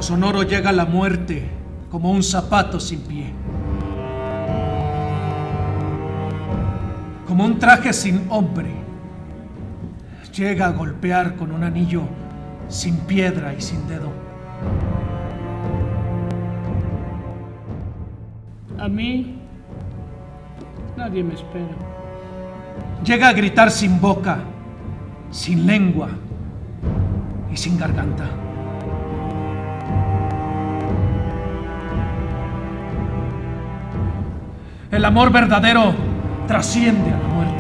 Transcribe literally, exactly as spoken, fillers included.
Sonoro llega la muerte como un zapato sin pie, como un traje sin hombre. Llega a golpear con un anillo sin piedra y sin dedo. A mí nadie me espera. Llega a gritar sin boca, sin lengua y sin garganta. El amor verdadero trasciende a la muerte.